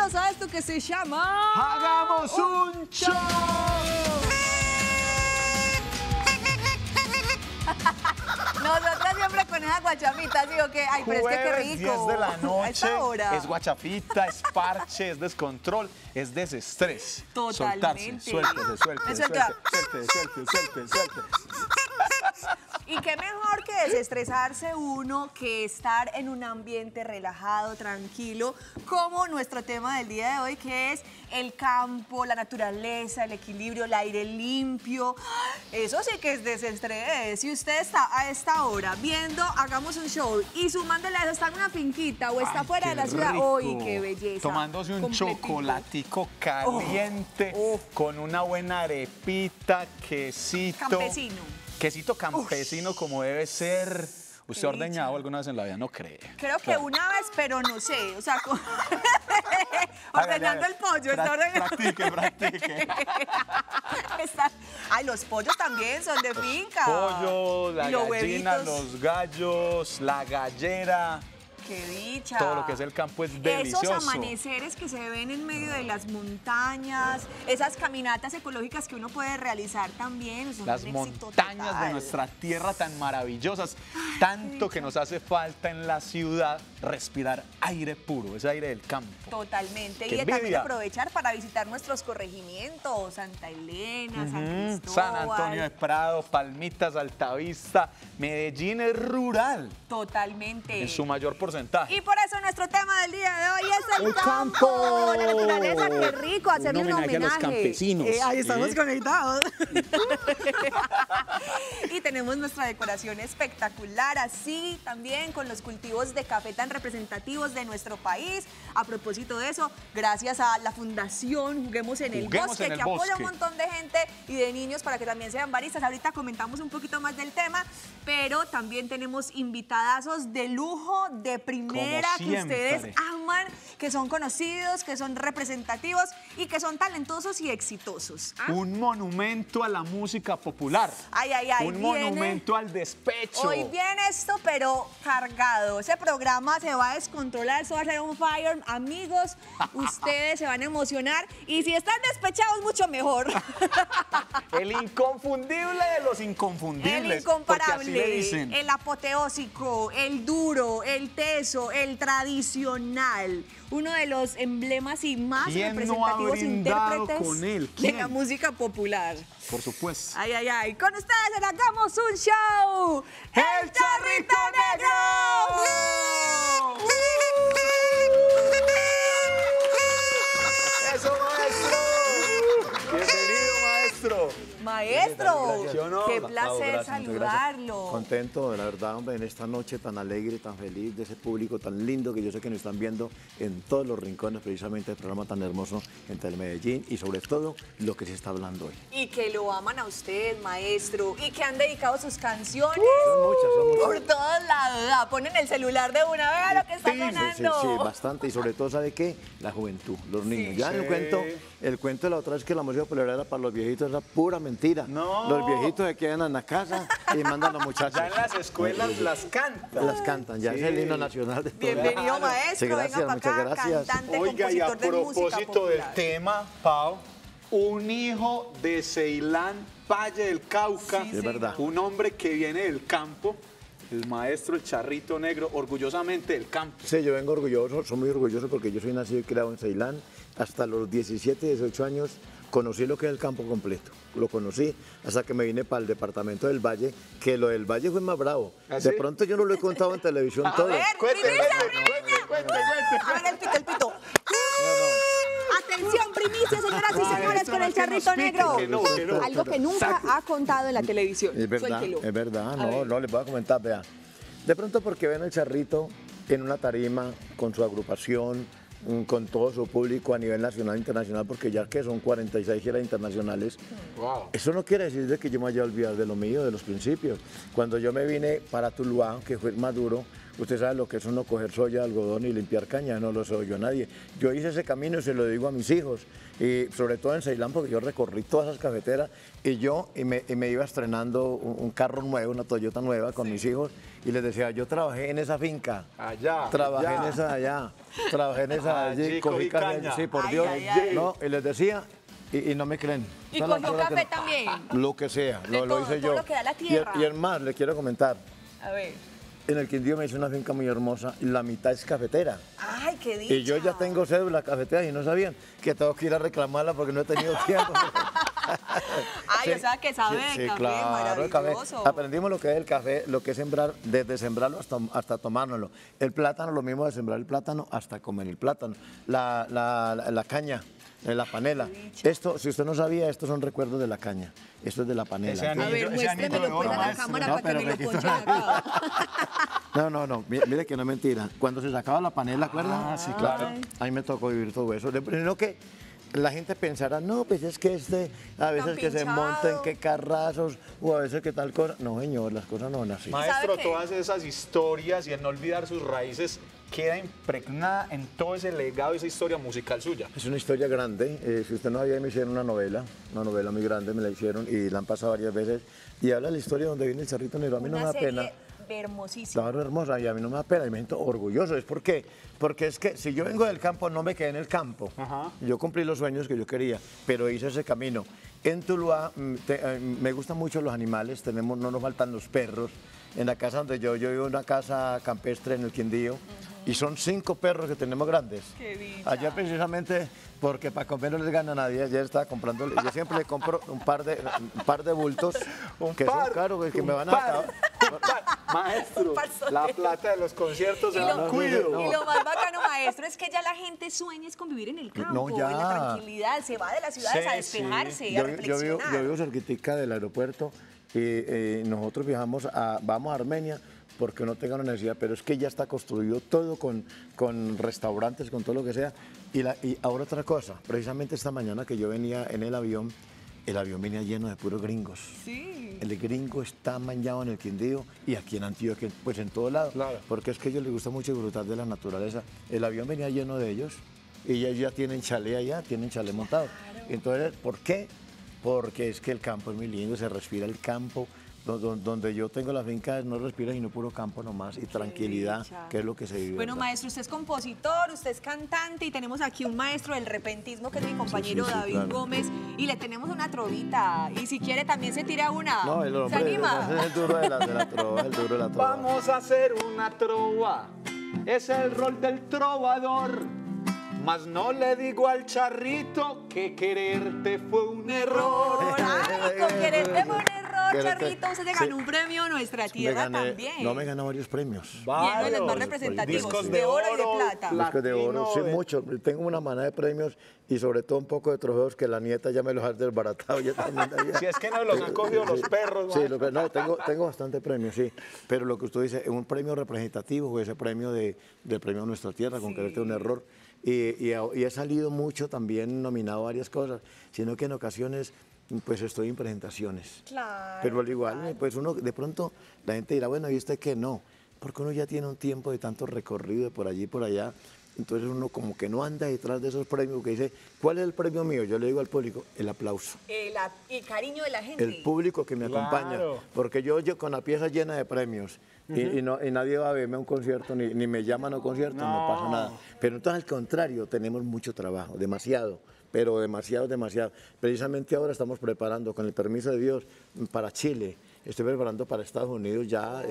bienvenidos a esto que se llama... ¡Hagamos un show! Nosotras siempre con esa guachafita, digo que, ay, pero es que qué rico. 10 de la A noche, esta hora. es guachafita, es parche, es descontrol, es desestrés. Totalmente. Soltarse, suéltese, Me suelta. suelte. Y qué mejor que desestresarse uno que estar en un ambiente relajado, tranquilo, como nuestro tema del día de hoy, que es el campo, la naturaleza, el equilibrio, el aire limpio. Eso sí que es desestrés. Si usted está a esta hora viendo Hagamos un Show y sumándole a eso, está en una finquita o está Ay, fuera de qué la ciudad, rico. ¡uy, qué belleza! Tomándose un Completico. chocolatico caliente, con una buena arepita, quesito. Campesino. Quesito campesino como debe ser. ¿Usted ha ordeñado alguna vez en la vida? No cree. Creo que una vez, pero no sé, o sea, ordenando el pollo. Está ordenando. Practique. Ay, los pollos también son de finca. Pollo, la Y los gallina, huevitos. los gallos, la gallera. ¡Qué dicha! Todo lo que es el campo es delicioso. Esos amaneceres que se ven en medio de las montañas, esas caminatas ecológicas que uno puede realizar también. Son Las un éxito montañas total. de nuestra tierra tan maravillosas, tanto que nos hace falta en la ciudad respirar aire puro, ese aire del campo. Totalmente. ¡Qué Y también envidia! aprovechar para visitar nuestros corregimientos, Santa Elena, San Cristóbal. San Antonio de Prado, Palmitas, Altavista, Medellín es rural Totalmente. en su mayor porcentaje. Y por eso nuestro tema del día de hoy es el ¡El campo. campo! La naturaleza, qué rico, hacerle un homenaje. a los campesinos. Ahí estamos ¿Sí? conectados. Y tenemos nuestra decoración espectacular, así también con los cultivos de café tan representativos de nuestro país. A propósito de eso, gracias a la Fundación Juguemos en el Juguemos Bosque, en el que apoya a un Bosque. montón de gente y de niños para que también sean baristas. Ahorita comentamos un poquito más del tema, pero también tenemos invitadazos de lujo, de primera, Como que siempre. ustedes aman, que son conocidos, que son representativos y que son talentosos y exitosos. ¿Ah? Un monumento a la música popular. Ay, ay, ay, Un viene- monumento al despecho. Hoy viene esto, pero cargado. Ese programa se va a descontrolar, eso va a ser un fire. Amigos, ustedes se van a emocionar y si están despechados, mucho mejor. El inconfundible de los inconfundibles. El porque así le incomparable, dicen. el apoteósico, el duro, el teso, el tradicional. Uno de los emblemas y más ¿Quién no ha representativos brindado intérpretes con él? de ¿Quién? la música popular. Por supuesto. Ay, ay, ay. Con ustedes en Hagamos un Show. ¡El Charrito Negro! ¡Eso, maestro! ¡Bienvenido, maestro! Maestro, ¿Sí o no? qué Bravo, placer gracias, muchas saludarlo. Contento, la verdad, hombre, en esta noche tan alegre, tan feliz, de ese público tan lindo que yo sé que nos están viendo en todos los rincones, precisamente el programa tan hermoso en Telemedellín y sobre todo lo que se está hablando hoy. Y que lo aman a usted, maestro, y que han dedicado sus canciones Son muchas. por todos lados. Ah, ponen el celular de una vez a lo que está Sí, sonando. bastante. Y sobre todo, ¿sabe qué? La juventud, los niños. Ya Sí. el cuento de la otra vez que la música popular era para los viejitos era pura mentira. No. Los viejitos se quedan en la casa y mandan a los muchachos. Ya en las escuelas las cantan. Las cantan, ya Sí. es el himno nacional de todo. Bienvenido, Claro. maestro. Sí, gracias, venga muchas para acá, gracias. cantante, Oiga, y a compositor de música propósito del popular. tema, Pau, un hijo de Ceilán, Valle del Cauca, Sí, es verdad. un hombre que viene del campo, el maestro El Charrito Negro, orgullosamente del campo. Sí, yo vengo orgulloso, soy muy orgulloso porque yo soy nacido y criado en Ceilán. Hasta los 17, 18 años conocí lo que es el campo completo. Lo conocí hasta que me vine para el departamento del Valle, que lo del Valle fue más bravo. ¿Ah, De sí? pronto yo no lo he contado en televisión A todo. ver, Cuente, primicia, cuente. A ver, el pito, el pito. Atención, primicia, señoras y señores, esto con no el es que Charrito nos pique, Negro. que no. Algo que nunca ha contado en la televisión. Es verdad, Suéltelo. es verdad. A No, ver. no, les voy a comentar, vea. De pronto porque ven el Charrito en una tarima con su agrupación, con todo su público a nivel nacional e internacional, porque ya que son 46 giras internacionales, Wow. eso no quiere decir de que yo me haya olvidado de lo mío, de los principios. Cuando yo me vine para Tuluá, que fue más duro, Usted sabe lo que es uno coger soya, algodón y limpiar caña, no lo soy yo nadie. Yo hice ese camino y se lo digo a mis hijos, y sobre todo en Ceilán, porque yo recorrí todas esas cafeteras y me iba estrenando un carro nuevo, una Toyota nueva con mis hijos, y les decía, yo trabajé en esa finca, Allá, trabajé allá. en esa allá, trabajé en esa allí, cogí café, caña. sí, por Ay, Dios, ay, ay. no, y les decía, y no me creen. Y Son las cogió cosas que café no- también. Lo que sea, De lo todo, hice todo yo. lo que da la Y tierra. el más, le quiero comentar, A ver. en el Quindío me hice una finca muy hermosa y la mitad es cafetera. Ay, qué dicha. Y yo ya tengo cédula cafetera y no sabían que tengo que ir a reclamarla porque no he tenido tiempo. Ay, o sea, que sabe de café, el café. maravilloso. Aprendimos lo que es el café, lo que es sembrar, desde sembrarlo hasta tomárnoslo. El plátano, lo mismo de sembrar el plátano hasta comer el plátano. La caña, la panela. Esto, si usted no sabía, estos son recuerdos de la caña. Esto es de la panela. Ese A anillo, ver, ese muéstremelo anillo de pues oro, a la maestro. cámara No, para que me pero lo aquí ponchen acá. No, mire que no es mentira. Cuando se sacaba la panela, ¿acuerdan? Ah, sí, claro. A mí me tocó vivir todo eso. De primero que la gente pensará, no, pues es que a veces que se pinchado. monten, que carrazos, o a veces que tal cosa. No, señor, las cosas no son así. Maestro, qué? todas esas historias y el no olvidar sus raíces queda impregnada en todo ese legado y esa historia musical suya. Es una historia grande. Si usted no había, me hicieron una novela muy grande, me la hicieron y la han pasado varias veces. Y habla la historia donde viene el Charrito Negro. A mí no me Una da pena. serie hermosísima. Claro, hermosa, y a mí no me da pena, y me siento orgulloso. ¿Es por qué? Porque es que si yo vengo del campo, no me quedé en el campo. Ajá. Yo cumplí los sueños que yo quería, pero hice ese camino. En Tuluá me gustan mucho los animales, no nos faltan los perros. En la casa donde yo vivo en una casa campestre en el Quindío, y son 5 perros que tenemos grandes. Qué dicha. Allá precisamente porque para comer no les gana a nadie, ayer estaba comprando, yo siempre le compro un par de bultos que son caros, que me van a acabar. Maestro, par solo. la plata de los conciertos se Y la lo, cuido. y lo más bacano, maestro, es que ya la gente sueña es con vivir en el campo, No, ya. en la tranquilidad, se va de las ciudades a Sí, despejarse, a Yo reflexionar. vivo cerquitica del aeropuerto y nosotros vamos a Armenia porque no tengan necesidad, pero es que ya está construido todo con restaurantes, con todo lo que sea. Y ahora otra cosa, precisamente esta mañana que yo venía en el avión venía lleno de puros gringos. Sí. El gringo está manchado en el Quindío y aquí en Antioquia, pues en todo lado. Claro. Porque es que a ellos les gusta mucho disfrutar de la naturaleza. El avión venía lleno de ellos y ellos ya tienen chalet allá, tienen chalet montado. Entonces, ¿por qué? Porque es que el campo es muy lindo, se respira el campo. Donde yo tengo la finca no respira sino puro campo nomás y tranquilidad, dicha. que es lo que se vive. Bueno, ¿verdad? maestro, usted es compositor, usted es cantante y tenemos aquí un maestro del repentismo que es mi compañero sí, David claro. Gómez y le tenemos una trovita y si quiere también se tira una. No, el ¿Se hombre anima? es el duro de la trova, el duro de la trova. Vamos a hacer una trova, es el rol del trovador. Mas no le digo al charrito que quererte fue un error. Ay, con quererte fue un error, Quererte- Charrito, usted se sí. ganó un premio Nuestra Tierra también. No, me gané varios premios. Y en los más Varios. representativos, Discos de oro y de plata. Discos de oro, sí, Platino, mucho. Tengo una manada de premios y sobre todo un poco de trofeos que la nieta ya me los ha desbaratado. Ya también, Si es que no los han cogido los perros. Sí, maestro. no, tengo bastante premios, sí. Pero lo que usted dice, un premio representativo fue ese premio del premio Nuestra Tierra, con quererte un error. Y he salido mucho también nominado a varias cosas, sino que en ocasiones pues estoy en presentaciones. Claro. Pero al igual, pues uno de pronto la gente dirá, bueno, ¿y usted qué? No, porque uno ya tiene un tiempo de tanto recorrido de por allí y por allá. Entonces uno como que no anda detrás de esos premios que dice, ¿cuál es el premio mío? Yo le digo al público, el aplauso. El cariño de la gente. El público que me acompaña, Claro. porque yo con la pieza llena de premios y nadie va a verme a un concierto, ni me llaman a un concierto, no pasa nada. Pero entonces al contrario, tenemos mucho trabajo, demasiado, pero demasiado. Precisamente ahora estamos preparando, con el permiso de Dios, para Chile. Estoy preparando para Estados Unidos ya,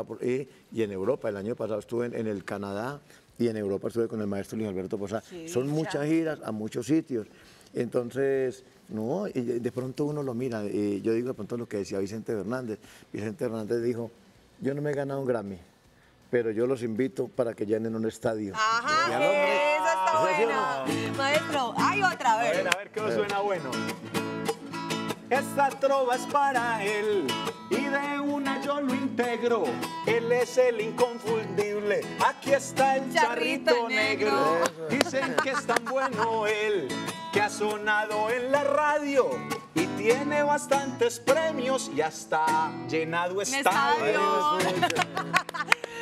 y en Europa. El año pasado estuve en el Canadá y en Europa estuve con el maestro Luis Alberto Posada. Son muchas giras a muchos sitios. Entonces, no, y de pronto uno lo mira, y yo digo de pronto lo que decía Vicente Fernández. Vicente Fernández dijo, yo no me he ganado un Grammy, pero yo los invito para que llenen un estadio. Ajá, Y al hombre, esa está ¿eso sí o buena. Maestro, hay otra, a ver. A ver qué os suena bueno. Esta trova es para él y de una yo lo integro. Él es el inconfundible. Aquí está el Charrito charrito negro. negro. Dicen que es tan bueno él que ha sonado en la radio y tiene bastantes premios y hasta llenado Un estadio. estadio.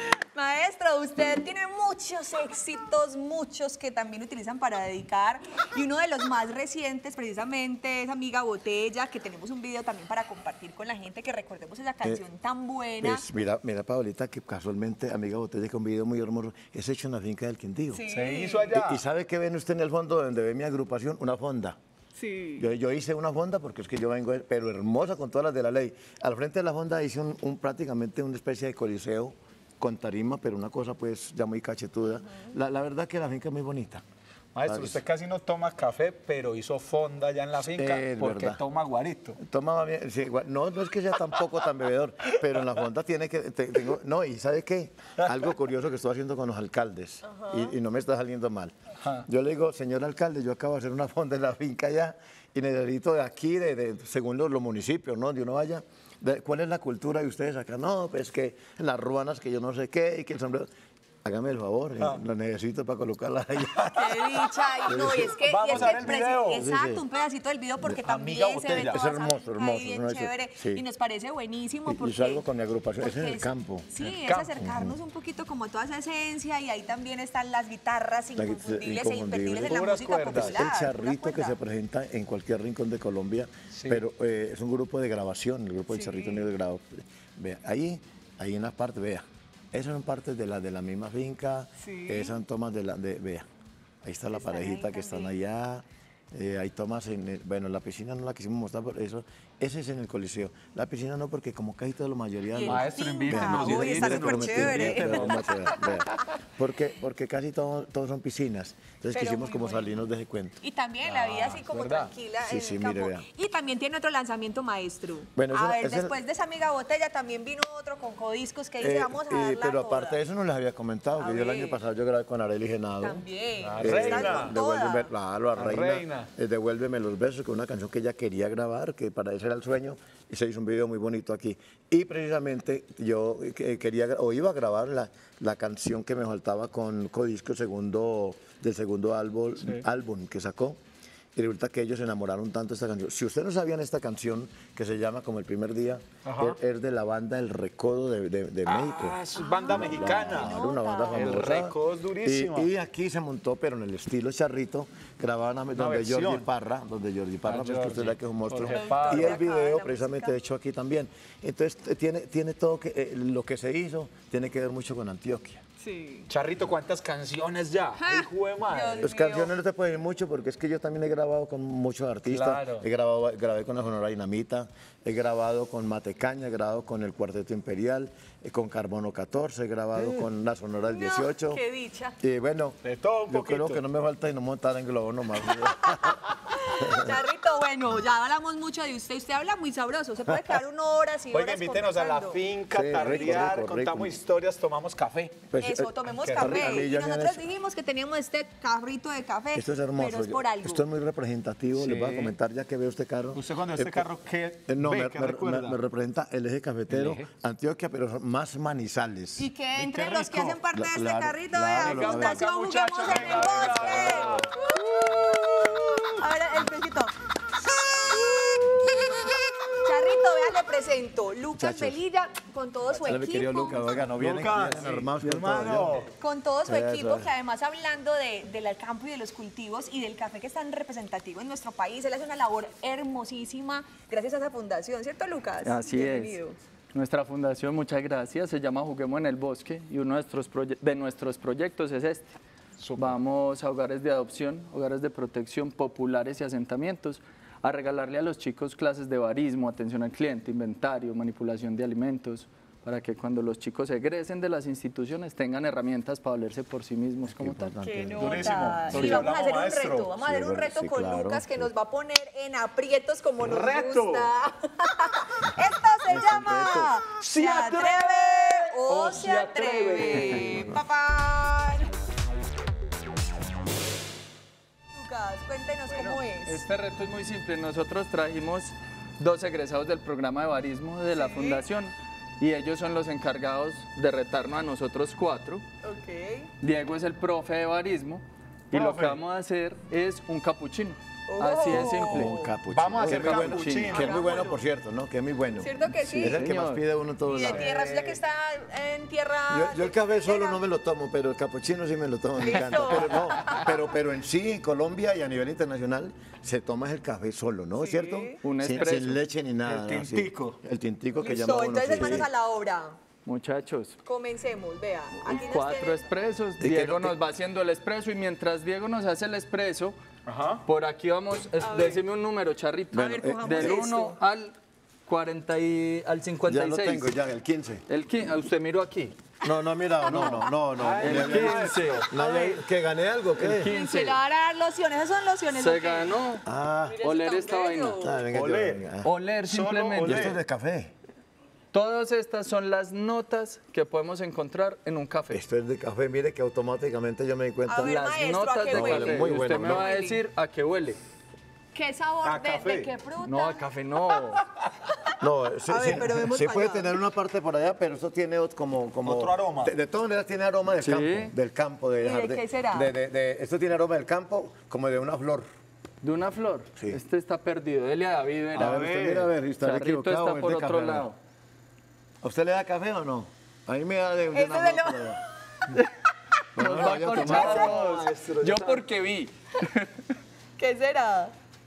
Maestro, usted tiene muchos éxitos, muchos que también utilizan para dedicar, y uno de los más recientes precisamente es Amiga Botella, que tenemos un video también para compartir con la gente, que recordemos esa canción tan buena. Pues mira, Paolita, que casualmente Amiga Botella, que un video muy hermoso, es hecho en la finca del Quindío. Sí. Se hizo allá. ¿Y sabe qué ven usted en el fondo donde ve mi agrupación? Una fonda. Sí. Yo hice una fonda porque es que yo vengo, pero hermosa con todas las de la ley. Al frente de la fonda hice prácticamente una especie de coliseo con tarima, pero una cosa pues ya muy cachetuda. La verdad que la finca es muy bonita. Maestro, usted casi no toma café, pero hizo fonda allá en la finca Es porque verdad. toma guarito. Toma bien, sí, no es que sea tampoco tan bebedor, pero en la fonda tiene que, no, y ¿sabe qué? Algo curioso que estoy haciendo con los alcaldes, y no me está saliendo mal. Ajá. Yo le digo, señor alcalde, yo acabo de hacer una fonda en la finca ya, y necesito de aquí, según los municipios, ¿no? Donde uno vaya, ¿cuál es la cultura de ustedes acá? No, pues que las ruanas, que yo no sé qué, y que el sombrero... Hágame el favor, lo necesito para colocarla allá. ¡Qué dicha! Y no, y es que, Vamos a ver el video. exacto, Sí, sí. un pedacito del video porque Amiga también se ve Botella. toda Es esa hermoso, finca hermoso, ahí bien hermoso, chévere, sí. y nos parece buenísimo porque... Y salgo con mi agrupación, es en porque el campo. Sí, En el es campo. acercarnos un poquito como a toda esa esencia, y ahí también están las guitarras inconfundibles e imperdibles en la Puras música cuerdas. popular. El charrito pura que se cuerda. presenta en cualquier rincón de Colombia, Sí. pero es un grupo de grabación, el grupo del Sí. Charrito Negro de grado. Vea, ahí en la parte, vea, esas son partes de la misma finca, Sí. esas son tomas vea, ahí está la Están ahí parejita que están también. allá. Hay tomas bueno, la piscina no la quisimos mostrar por eso, ese es en el Coliseo. La piscina no, porque como casi toda la mayoría... Y en no- Maestro, finca. invítenos, Uy, está invítenos. súper chévere. Pero vamos a ver, vea. Porque casi todos son piscinas, entonces Pero quisimos muy como bonito. salirnos de ese cuento. Y también la vida así como ¿verdad? tranquila Sí, en sí, el mire, campo. vea. Y también tiene otro lanzamiento, Maestro. Bueno, a ver, ese- después de esa Amiga Botella también vino otro con Codiscos que dice, vamos a darla pero toda. aparte de eso no les había comentado, A que yo el ver. año pasado yo grabé con Arely Genado. También. La Eh, reina. Estás con toda. Devuélveme, claro, a La Reina. reina. Devuélveme los besos, que es una canción que ella quería grabar, que para ese era el sueño, y se hizo un video muy bonito aquí. Y precisamente yo iba a grabar la canción que me faltaba con Codisco del segundo álbum que sacó. Y resulta que ellos se enamoraron tanto de esta canción. Si ustedes no sabían esta canción, que se llama Como el primer día, Ajá. es de la banda El Recodo de México. Ah, es banda mexicana. Claro, una banda nota. El famosa. Recodo es durísima. Y aquí se montó, pero en el estilo charrito, grababan donde versión. Jordi Parra, pues que usted sabe que es un monstruo. Jorge Parra. Y el Acá, video la precisamente música. hecho aquí también. Entonces tiene todo lo que se hizo, tiene que ver mucho con Antioquia. Sí. Charrito, ¿cuántas canciones ya? Hijo de madre. Dios Las mío. canciones no te pueden ir mucho porque es que yo también he grabado con muchos artistas. Claro. Grabé con la Sonora Dinamita, he grabado con Matecaña, he grabado con el Cuarteto Imperial, con Carbono 14, he grabado con la Sonora del 18. No, qué dicha. Y bueno, De todo un yo creo poquito. que no me falta y no montar en globo nomás. Charrito, bueno, ya hablamos mucho de usted. Usted habla muy sabroso. Se puede quedar 1 hora y horas Oiga, invítenos a la conversando. finca, Sí, tardear, rico, contamos rico. historias, tomamos café. Pues, Eso, tomemos qué rico. A café. mí Y ya me han nosotros hecho- dijimos que teníamos este carrito de café. Esto es hermoso. Pero es por algo. Esto es muy representativo. Les voy a Sí. comentar ya que veo este carro. ¿Usted cuando ve este carro qué No, ve, me, qué me- recuerda? me representa el eje cafetero, El eje. Antioquia, pero más Manizales. Y que entre qué los que rico. hacen parte de este Claro, carrito claro, de lo la Fundación hagan. Juguemos Muchachos, en el venga, venga. Bosque. Ahora el pesito. Charrito, vea, le presento. Lucas Muchachos. Velilla con todo su Hola, mi querido equipo. Lucas, oiga, no vienen, Lucas, vienen armados sí, con todo, hermano. ¿yo? Con todo su Eso equipo, es. que además hablando del campo y de los cultivos y del café que es tan representativo en nuestro país, él hace una labor hermosísima gracias a esa fundación, ¿cierto, Lucas? Así Bienvenido. es. Nuestra fundación, muchas gracias, se llama Juguemos en el Bosque y uno de nuestros proyectos es este. Vamos a hogares de adopción, hogares de protección populares y asentamientos a regalarle a los chicos clases de barismo, atención al cliente, inventario, manipulación de alimentos, para que cuando los chicos egresen de las instituciones tengan herramientas para valerse por sí mismos como tal. ¡Qué Durísimo. nota! Porque Y vamos a hacer un hablamos, reto, maestro. vamos a hacer Sí, un reto sí, con claro, Lucas que sí. nos va a poner en aprietos como nos ¡Reto! gusta. Esto se llama ¿Se atreve o se atreve? Papá. Lucas, cuéntenos cómo es. Este reto es muy simple. Nosotros trajimos 2 egresados del programa de barismo de la Sí. fundación y ellos son los encargados de retarnos a nosotros 4. Ok. Diego es el profe de barismo y lo Profe. que vamos a hacer es un capuchino. Así de simple. Un capuchino. Vamos a hacer Que es muy bueno, capuchino. que es muy bueno, por cierto, ¿no? Que es muy bueno. ¿Cierto que sí? Es el que más Señor. pide uno en todos Y de lados. tierra, ya que está en tierra... Yo el café solo no me lo tomo, pero el capuchino sí me lo tomo, me Listo. encanta. Pero no, pero en sí, en Colombia y a nivel internacional, se toma el café solo, ¿no? Sí. ¿Cierto? Un Sin- espresso. Sin leche ni nada. El ¿no? Sí. tintico. El tintico que Listo, llamamos entonces nosotros, manos sí. a la obra. Muchachos, Comencemos, vea. Aquí nos 4 tienen- expresos. que Diego no te- nos va haciendo el expreso y mientras Diego nos hace el expreso, Ajá. por aquí vamos, decime un número, Charrito. A ver, cojamos Del esto. 1 al 40 al Ya 56. lo tengo, ya, el 15. Usted miró aquí. No, mira, no. El Ya, ya. 15. Nadie- ¿Que gané algo? ¿Qué? 15. Se le va a dar lociones, esas son lociones. Se ¿ok? ganó. Ah, Mire ese Oler tan esta bello. vaina. venga, yo, Olé. venga. Oler Solo simplemente. Y oler. esto es de café. Todas estas son las notas que podemos encontrar en un café. Esto es de café, mire que automáticamente yo me di cuenta. A ver, Las maestro, ¿a notas qué de huele? café. Muy Y bueno, usted me ¿no? va a decir a qué huele. ¿Qué sabor A de café. qué fruta? No, a café no. No, sí, A ver, pero vemos sí para puede allá. tener una parte por allá, pero eso tiene como Otro aroma. De todas maneras tiene aroma del Sí. campo, del campo, de ¿Y de jardín. qué será? Esto tiene aroma del campo, como de una flor. De una flor. Sí. Este está perdido. Dele a David, verá. A ver, usted mira, a ver, está Charrito equivocado. está es por de otro café, a ver. lado. ¿A usted le da café o no? A mí me da de Ese una de flor lo- por allá. Nos no, va a yo corchar a tomaba. todos. Yo porque vi. ¿Qué será?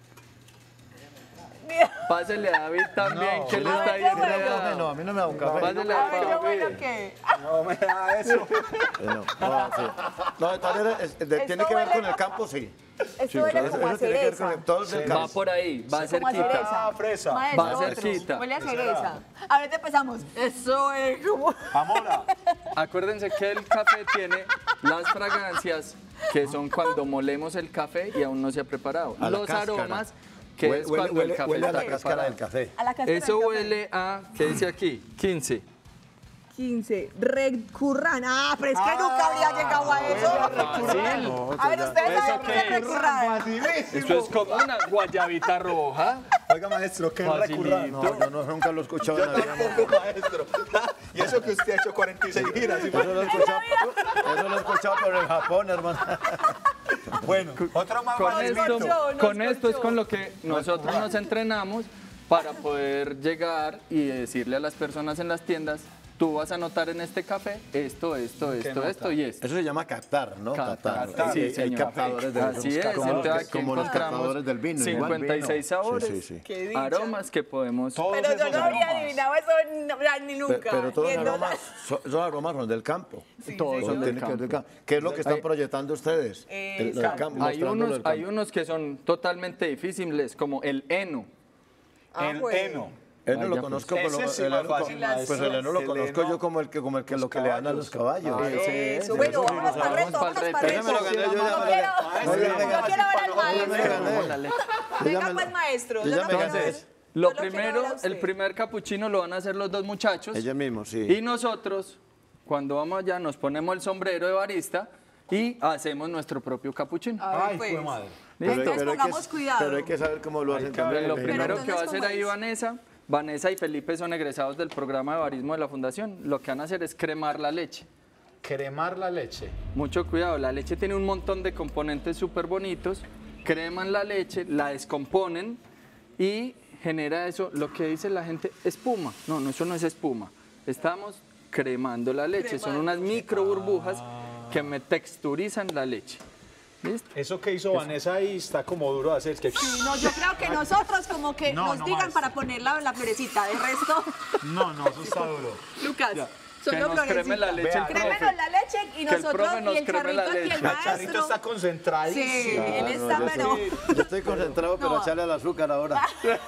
Pásele a David también, que le A está ver, diciendo. qué bueno. Café no, a mí no me da un café. Pásele A a ver, qué David. bueno que... No me da eso. No, sí. No, de todas maneras, tiene que ver huele- con el campo, sí. Esto huele como a Eso tiene que ver cereza. con todo el del Va campo. por ahí, va Como a cerquita. cereza. Ah, fresa. Maestro, Va otro. cerquita. Huele a cereza. A ver, te empezamos. Eso es como... Amora. Acuérdense que el café tiene las fragancias que son cuando molemos el café y aún no se ha preparado. A la Los cáscara. aromas que es cuando el café huele a está la cáscara preparado. del café. A la cáscara Eso del café. huele a, ¿qué dice aquí? 15. 15. Recurran. Ah, pero es que nunca habría llegado a eso. Fácil. A ver, ustedes ¿Eso saben qué es qué? recurran. Esto es como una guayabita roja. Oiga, maestro, qué Facilito. recurrente. No, yo no, nunca lo he escuchado en la vida. Tampoco, maestro. Y eso que usted ha hecho 46 giras. Eso lo he escuchado por el Japón, hermano. Bueno, otro más Con facilito. esto, corchó, con nos esto es corchó. con lo que nosotros nos entrenamos para poder llegar y decirle a las personas en las tiendas, tú vas a notar en este café esto y esto. Eso se llama catar, ¿no? Catar. Sí, Hay señor. captadores de Así es, como, entonces aquí como los encontramos captadores del vino. igual. 56 sabores, Sí, sí, sí. Qué dicha. aromas que podemos... Todos Pero yo esos no habría aromas. adivinado eso ni nunca. Pero todos Y los entonces- aromas, esos aromas son del campo. Todos Eso son del tiene que ver del campo. campo. ¿Qué es lo que están proyectando ustedes? Lo del campo, Hay mostrándolo del hay campo. unos que son totalmente difíciles, como el heno. El pues. heno. Él no Vaya, lo conozco, pues. pero Ese sí el más heno, fácil. pues el heno lo El conozco heno, yo como el que lo que le dan a los caballos. Eso, bueno, vámonos para el reto, vámonos para el Ese me lo reto. gané, yo ya me lo Yo quiero ver al Yo me maestro. gané. Venga pues, maestro. yo ya me lo gané. quiero ver. Entonces, Lo Yo quiero primero, ver a usted. el primer capuchino lo van a hacer los dos muchachos. Ellos mismos, sí. Y nosotros, cuando vamos allá, nos ponemos el sombrero de barista y hacemos nuestro propio capuchino. A ver, Ay, pues. fue madre. ¿Listo? Entonces, pongamos cuidado. Pero hay que saber cómo lo hacen también. Lo Pero primero entonces, que va a hacer ¿cómo ahí es? Vanessa y Felipe son egresados del programa de barismo de la Fundación. Lo que van a hacer es cremar la leche. Cremar la leche. Mucho cuidado, la leche tiene un montón de componentes súper bonitos. Creman la leche, la descomponen y genera eso, lo que dice la gente, espuma. No, eso no es espuma. Estamos cremando la leche. Son unas micro burbujas que me texturizan la leche. ¿Listo? Eso que hizo Vanessa ahí está como duro de hacer. Es que... Sí, no, yo creo que nosotros como que No, nos no, digan maestro. para poner la florecita. De resto, No, eso está duro. Lucas, Que solo nos creme la florecita. leche el Vea. profe. Crémenos la leche y Que el nosotros profe nos y el creme la charrito aquí, el leche. El charrito maestro. está concentradísimo. Sí, él está, yo, pero... yo estoy concentrado, pero No. echarle al azúcar ahora.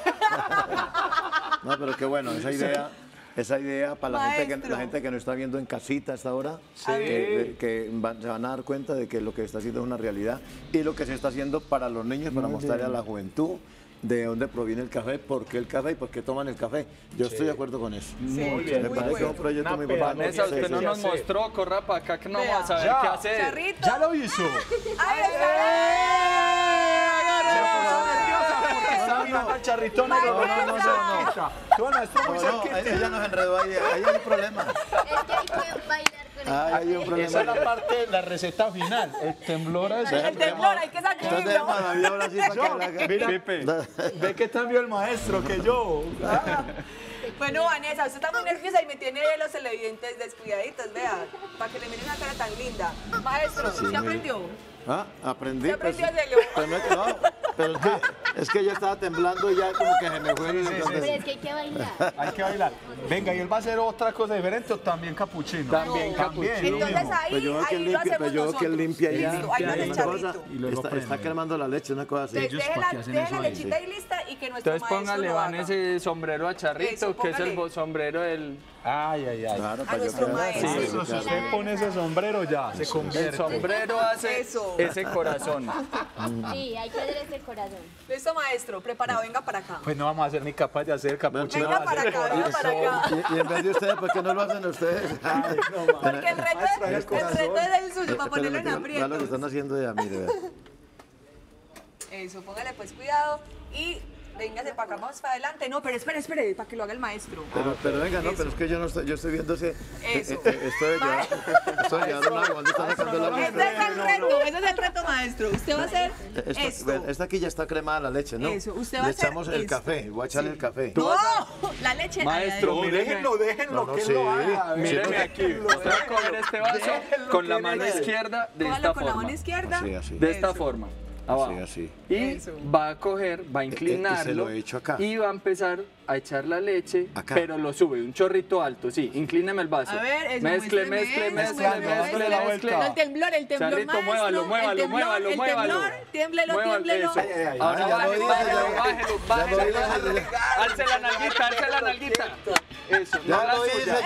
No, pero qué bueno, esa idea para Maestro. la gente que nos está viendo en casita hasta ahora, se van a dar cuenta de que lo que está haciendo es una realidad y lo que se está haciendo para los niños, para mostrarle a la juventud de dónde proviene el café, por qué el café y por qué toman el café. Yo estoy de acuerdo con eso. Muy bien. Me parece que es un proyecto Una muy bueno. Vanessa, Sí, usted sí, no sí. nos mostró, corra para acá que no Vea. vamos a saber Ya. qué hacer. Charrito. Ya lo hizo. Ahí Está mirando al charrito negro. Vanessa. Tú, maestro, muy No, cerquita. ella nos enredó ahí, ahí hay un problema. Es que hay que bailar Hay un problema. Esa es la parte, la receta final. El temblor es... El temblor, hay que Entonces, sacudirlo. mano, yo ahora sí para que haga- Mira, ve que cambio el maestro que yo. Bueno, Vanessa, usted está muy nerviosa y me tiene los televidentes descuidaditos, vea, para que le miren una cara tan linda. Maestro, ¿sí aprendió? Ah, aprendí. ¿Sí aprendió a hacerlo? Pero no, pero es que yo estaba temblando y ya como que se me fue. Pero es que hay que bailar. Hay que bailar. Venga, ¿y él va a hacer otra cosa diferente o también capuchino? También También, capuchino. lo Entonces mismo. ahí, Pues yo veo que ahí él lo limpia, hacemos pues yo veo que él nosotros. limpia ya. Listo, ahí no hace el Una cosa, charrito. Y luego está prende. cremando la leche, una cosa así. Entonces, Ellos, ¿para qué hacen deje eso la ahí? lechita ahí lista y que nuestro Entonces póngale, maestro lo Van, haga. ese sombrero a Charrito, Eso, que es el póngale. sombrero del... Ay, ay, ay. Claro, A para yo nuestro quedar- maestro. sí, Eso, si claro. usted pone ese sombrero ya, se El convierte. sombrero hace Eso. ese corazón. Sí, hay que hacer ese corazón. Listo, maestro, preparado, venga para acá. Pues no vamos a ser ni capaz de hacer capuchino. Venga va a para hacer acá, venga para acá. Y en vez de ustedes, ¿por qué no lo hacen ustedes? Porque el reto es el suyo, para ponerlo en Vean lo que aprietos. están haciendo ya, mire. vea. Eso, póngale pues cuidado y véngase para acá, vamos para adelante. No, pero espere, para que lo haga el maestro. Pero venga, no, pero es que yo no estoy, yo estoy viendo ese. Eso. Estoy llevando una cuando están sacando la Ese es el reto, ese es el reto, maestro. Usted va a hacer esto. Esta aquí ya está cremada la leche, ¿no? Eso, usted va a Le hacer echamos el esto. café, voy a echarle el café. No, la leche. Maestro, No, míreme. déjenlo, No, que sí. él lo haga. Míreme aquí. Usted va a coger este vaso con la mano izquierda de Póngalo esta con la mano forma. izquierda. Así, así. De esta Eso. forma. Abajo. así. Y Eso. va a coger, va a inclinarlo. y se lo echo acá. Y va a empezar a echar la leche, Acá. pero lo sube, un chorrito alto, sí. Inclíneme el vaso. A ver, eso, mezcle, muéstreme, mezcle, muéstreme, mezcle, la mezcle. vuelta. El temblor, Charrito, maestro. muévalo, muévalo, el temblor, muévalo, el muévalo. temblor, tiémblelo, Muévalo, tiémblelo. eso. Ay, ay, ay. Ahora Ya lo bájelo, hice, bájelo, ya. bájelo, Ya bájelo, lo hice, bájelo. ya. Alce la nalguita, alce la nalguita. Eso, Ya no la lo hice, suya.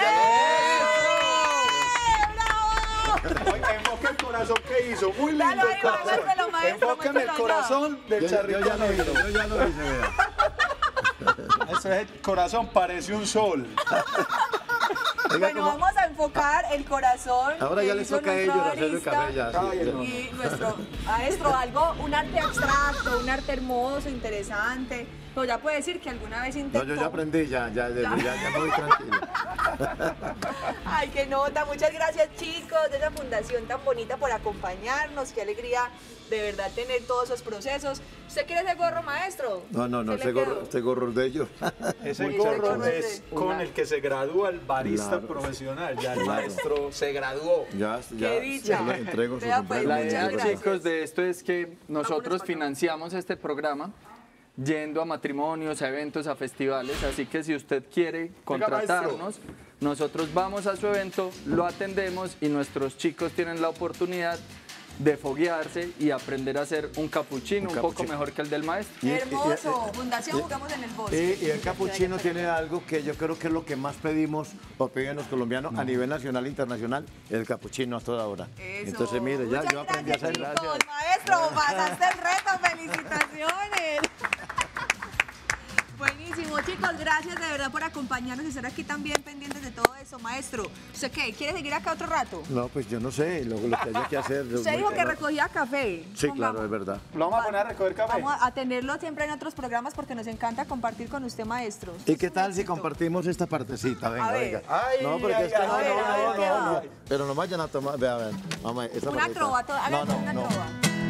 Oiga, enfoque el corazón que hizo. Muy lindo Dale, el corazón. muéstralo, maestro, Enfóqueme el muéstralo allá. corazón del Yo charrito ya lo hice, negro. yo ya lo hice, vea. Eso es el corazón, parece un sol. Bueno, vamos a enfocar el corazón. Ahora que ya les hizo toca a ellos nuestro hacer el barista. café ya. sí. Y nuestro maestro, un arte abstracto, un arte hermoso, interesante. Pero ya puede decir que alguna vez No, intentó. yo ya aprendí, ya me voy tranquilo. Ay, qué nota. Muchas gracias, chicos, de esa fundación tan bonita por acompañarnos. Qué alegría de verdad tener todos esos procesos. ¿Usted quiere ese gorro, maestro? No, ¿Se le quedó? este gorro es de ellos. Ese Muchas gorro gracias. es con el que se gradúa el barista Claro. profesional. Ya el Claro. maestro se graduó. Ya, Qué dicha. se lo entrego su Vea, pues, sombrero. La muchas idea, gracias. chicos, de esto es que nosotros Vámonos para acá. financiamos este programa yendo a matrimonios, a eventos, a festivales, así que si usted quiere contratarnos, nosotros vamos a su evento, lo atendemos y nuestros chicos tienen la oportunidad de foguearse y aprender a hacer un capuchino un poco capuchino. mejor que el del maestro. Hermoso. Fundación Jugamos en el Bosque. Y el capuchino tiene algo que yo creo que es lo que más pedimos o piden los colombianos a nivel nacional e internacional, el capuchino a toda hora. Eso. Entonces, mire, ya Muchas yo aprendí a gracias, hacerlo. chicos. Maestro, pasaste el reto. Felicitaciones. Buenísimo, chicos, gracias de verdad por acompañarnos y estar aquí también pendientes de todo eso. Maestro, ¿usted qué? ¿Quiere seguir acá otro rato? No, pues yo no sé, lo que haya que hacer. Usted dijo que recogía café. Sí, Pongamos. claro, es verdad. Lo vamos a poner a recoger café. Vamos a tenerlo siempre en otros programas porque nos encanta compartir con usted, maestro. ¿Y qué tal si compartimos esta partecita? Venga, A ver. venga. Ay, No, porque ay, es que ay, no, a ver, a ver, ¿qué va? no. Pero no vayan a tomar, vean, vamos, esta Una partecita. trova, háganme No, una no, trova.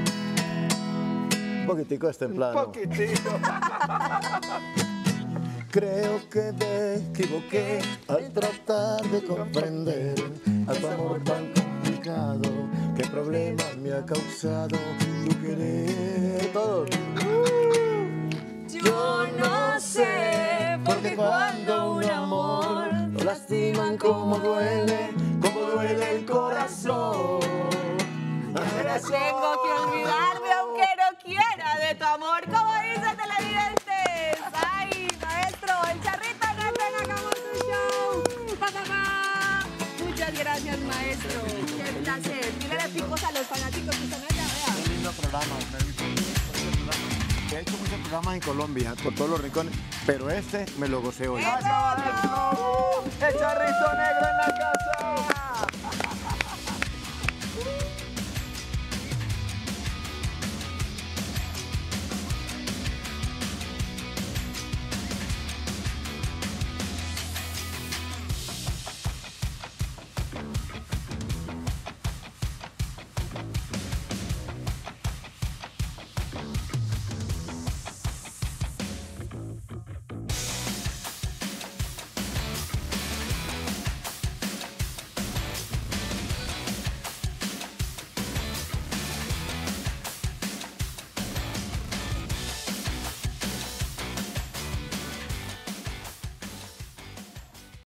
un poquitico destemplado. Un poquitito. Creo que me equivoqué al tratar de comprender a tu amor tan complicado. ¿Qué problema me ha causado tu querer? Todos. Yo no sé, Porque cuando un amor lo lastiman como duele el corazón. Tengo que olvidarme aunque no quiera de tu amor, como dicen televidentes. Ay, maestro, el charrito negro en Hagamos un Show. Pa, pa, pa. Muchas gracias, maestro. Qué placer. Dile picos a los fanáticos que están allá, vea. Un lindo programa, He hecho muchos programas en Colombia, por todos los rincones, pero este me lo gocé hoy. ¡Eso! El charrito negro en la